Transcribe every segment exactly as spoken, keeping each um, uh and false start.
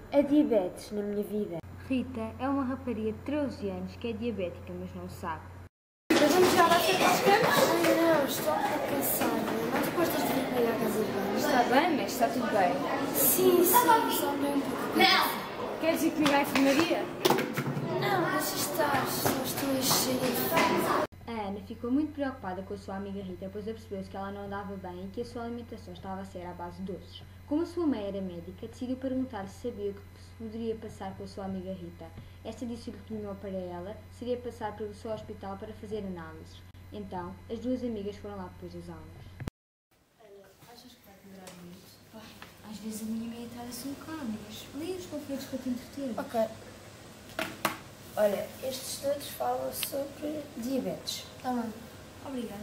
a diabetes na minha vida? Rita é uma rapariga de treze anos que é diabética, mas não sabe. Mas vamos já lá ser cascamos? Ai não, estou um pouco cansada. Não te gostas de vir para ir à casa de banho? Está bem, mas está tudo bem. Sim, sim, só bem um pouco. Não! Queres ir comigo à enfermaria? Não, deixa estar, só estou cheia de fome. A Ana ficou muito preocupada com a sua amiga Rita, pois apercebeu-se que ela não andava bem e que a sua alimentação estava a ser à base de doces. Como a sua mãe era médica, decidiu perguntar se sabia o que poderia passar com a sua amiga Rita. Esta disse-lhe que melhor para ela seria passar pelo seu hospital para fazer análises. Então, as duas amigas foram lá depois das aulas. Ana, achas que vai demorar muito? Ai, às vezes a minha meia tarde assim um bocado, mas leia os panfletos para te entreter. Ok. Olha, estes todos falam sobre diabetes. Tá bem. Obrigada.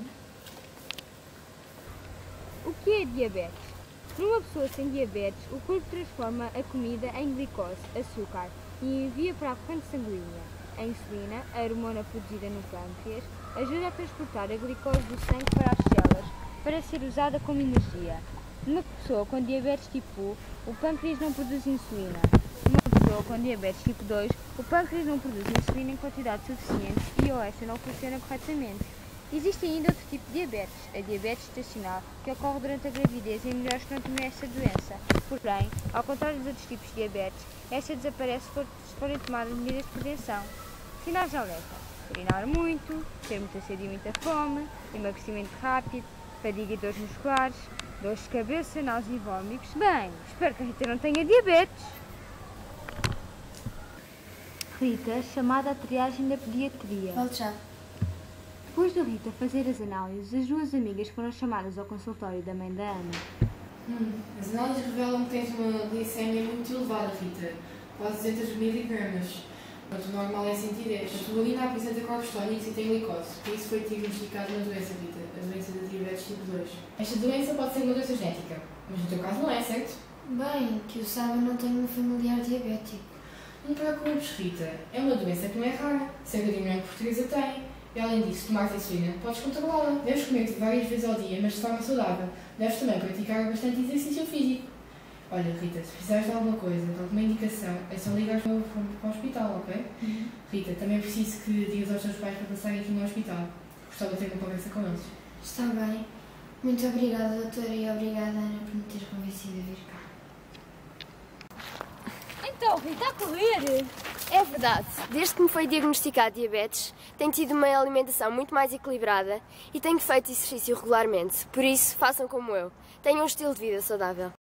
O que é diabetes? Numa pessoa sem diabetes, o corpo transforma a comida em glicose, açúcar, e envia para a corrente sanguínea. A insulina, a hormona produzida no pâncreas, ajuda a transportar a glicose do sangue para as células, para ser usada como energia. Numa pessoa com diabetes tipo um, o pâncreas não produz insulina. Numa pessoa com diabetes tipo dois, o pâncreas não produz insulina em quantidade suficiente e ou esta não funciona corretamente. Existe ainda outro tipo de diabetes, a diabetes gestacional, que ocorre durante a gravidez em mulheres que não têm esta doença. Porém, ao contrário dos outros tipos de diabetes, esta desaparece se forem tomadas medidas de prevenção. Sinais de alerta: urinar muito, ter muita sede e muita fome, emagrecimento rápido, fadiga e dores musculares, dores de cabeça, náuseas e vômitos. Bem, espero que a Rita não tenha diabetes. Rita, chamada à triagem da pediatria. Volto já. Depois da Rita fazer as análises, as duas amigas foram chamadas ao consultório da mãe da Ana. Hum, as análises revelam que tens uma glicemia muito elevada, Rita, quase duzentos miligramas. O normal é cento e dez. A tua urina apresenta corpos tónicos e tem glicose, por isso foi diagnosticada uma doença, Rita, a doença da diabetes tipo dois. Esta doença pode ser uma doença genética, mas no teu caso não é, certo? Bem, que eu saiba, não tenho um familiar diabético. Não te preocupes, Rita, é uma doença que não é rara, cerca de um milhão de portugueses a tem. E além disso, tomar insulina, podes controlá-la. Deves comer várias vezes ao dia, mas de forma saudável. Deves também praticar bastante exercício físico. Olha, Rita, se precisares de alguma coisa, de alguma indicação, é só ligar para o hospital, ok? Uhum. Rita, também preciso que digas aos teus pais para passarem aqui no hospital. Gostava de ter uma conversa com eles. Está bem. Muito obrigada, doutora, e obrigada, Ana, por me ter convencido a vir cá. Então, Rita, a correr! É verdade, desde que me foi diagnosticado diabetes, tenho tido uma alimentação muito mais equilibrada e tenho feito exercício regularmente. Por isso, façam como eu. Tenham um estilo de vida saudável.